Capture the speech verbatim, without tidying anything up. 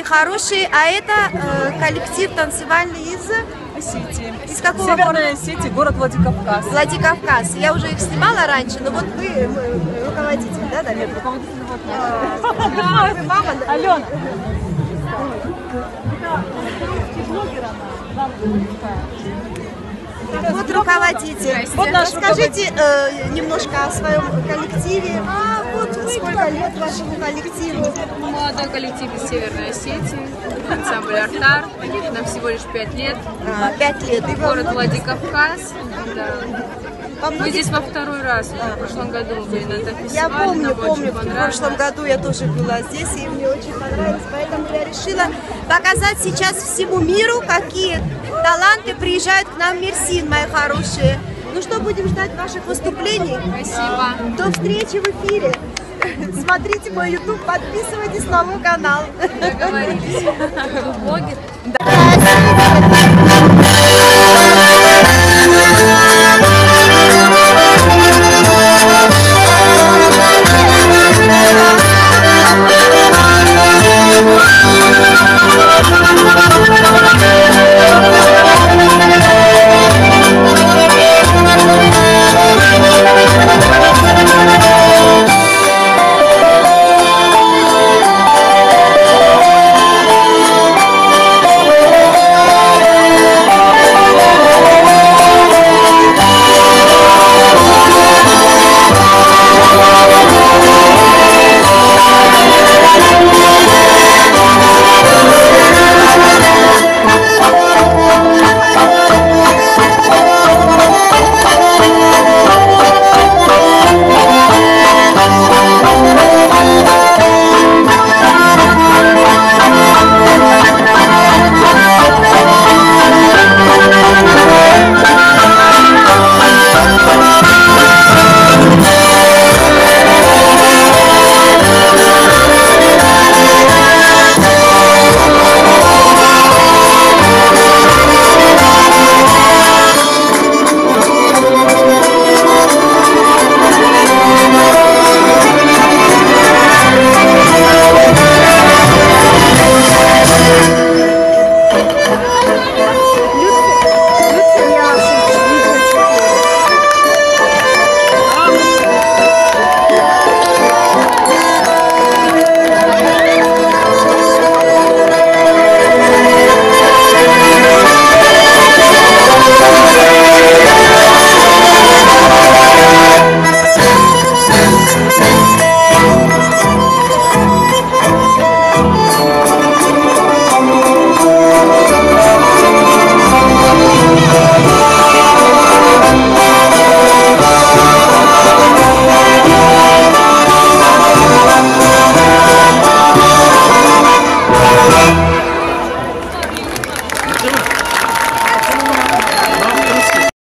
хорошие. А это э, коллектив танцевальный из... Осетии. Из какого Северная города? Осетия, город Владикавказ. Владикавказ. Я уже их снимала раньше, но вот вы э, руководитель, да, да? Нет, руководитель вот А, вы мама, да? Алена. Вот руководитель. Вот наш Расскажите э, немножко о своем коллективе. А, вот сколько лет вашему коллективу? Молодой коллектив из Северной Осетии, ансамбль «Артар». Нам всего лишь пять лет. А, пять лет. И Город во- Владикавказ. Да. во Мы многих- здесь во второй раз. В прошлом году мы были на этом фестивале. Я помню, нам помню, очень в понравилось. прошлом году я тоже была здесь, и мне очень понравилось, поэтому я решила показать сейчас всему миру, какие таланты приезжают к нам в Мерсин, мои хорошие. Ну что, будем ждать ваших выступлений? Спасибо. До встречи в эфире. Смотрите мой YouTube, подписывайтесь на мой канал. Договорились. Вы блогер? Да.